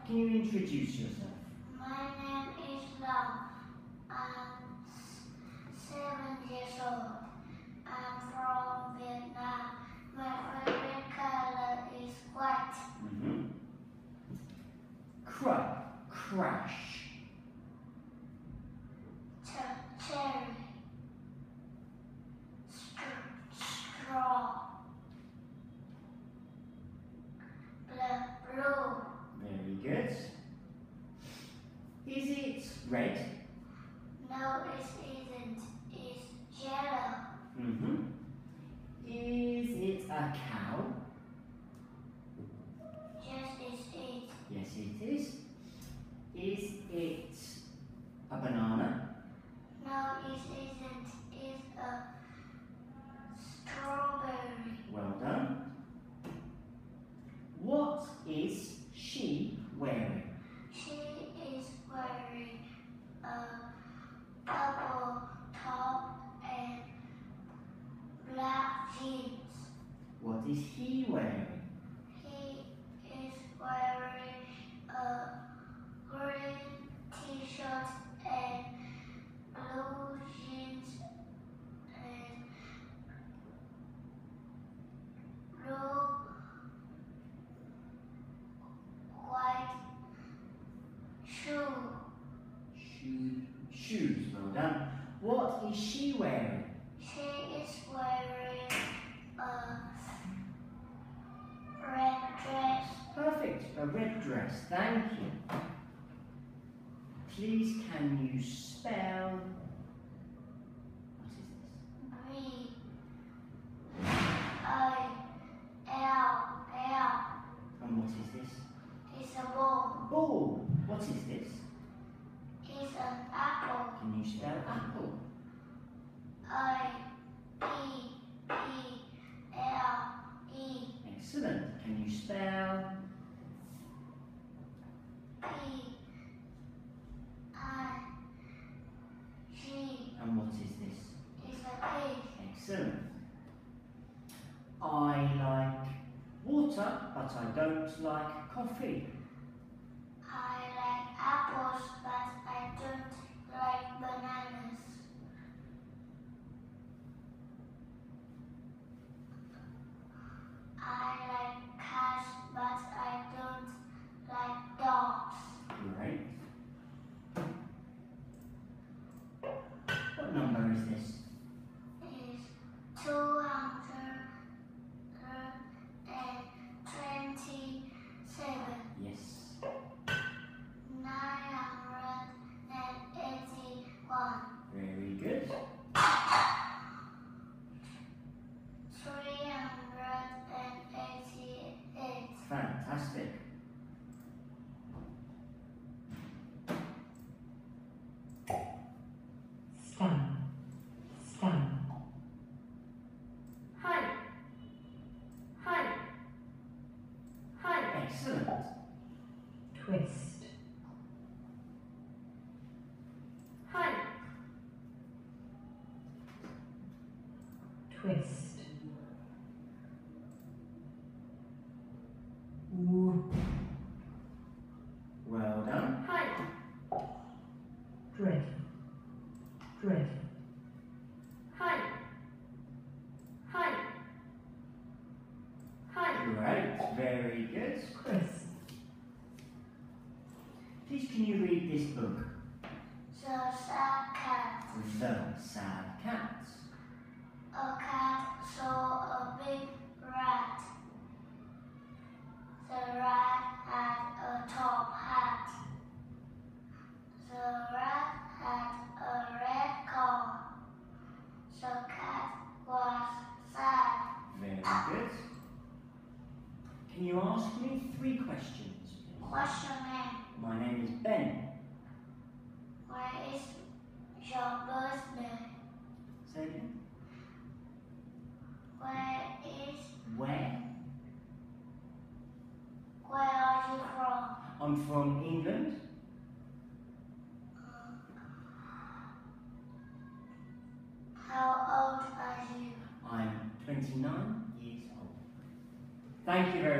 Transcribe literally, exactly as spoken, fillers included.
Can you introduce yourself? My name is Lam. I'm seven years old. I'm from Vietnam. My favorite color is white. Mm-hmm. Cra crash. Ch cherry. St straw. Bl blue. Very good. Is it red? No, it isn't. It's yellow. Mm-hmm. Is it a cow? Yes, it is. Yes, it is. Is it a banana? No, it isn't. It's a strawberry. Well done. What is she wearing? She is wearing a purple top and black jeans. What is he wearing? He is wearing a green t-shirt and blue jeans and blue white shoe. Shoe, shoes, well done. What is she wearing? She is wearing a red dress. Perfect, a red dress, thank you. Please can you spell, what is this? Green. I L L. And what is this? It's a ball. Ball, what is this? It's an apple. Can you spell apple? I P P L E. Excellent, can you spell P I G. and what is this? It's a pig. Excellent. I like water, but I don't like coffee. I like apples, but I don't like bananas. I like cats, but I don't like dogs. Great. What number is this? It's two hundred twenty-seven. Yes. Nine hundred eighty-one. Very good. Three hundred eighty-eight. Fantastic. Stamp, stamp. Hi. Hi. Hi. Excellent. Twist, Hi. twist. Ooh, Well done. Hi. drift, drift. Hi. Hi. Hi. Great. Very good. Crisp, Please can you read this book? The sad cat. The Sad Cat. A cat saw a big rat. The rat had a top hat. The rat had a red car. The cat was sad. Very good. Can you ask me three questions, please? What's your name? My name is Ben. Where is your birthday? Say again. Where is, Where? where are you from? I'm from England. How old are you? I'm twenty-nine years old. Thank you very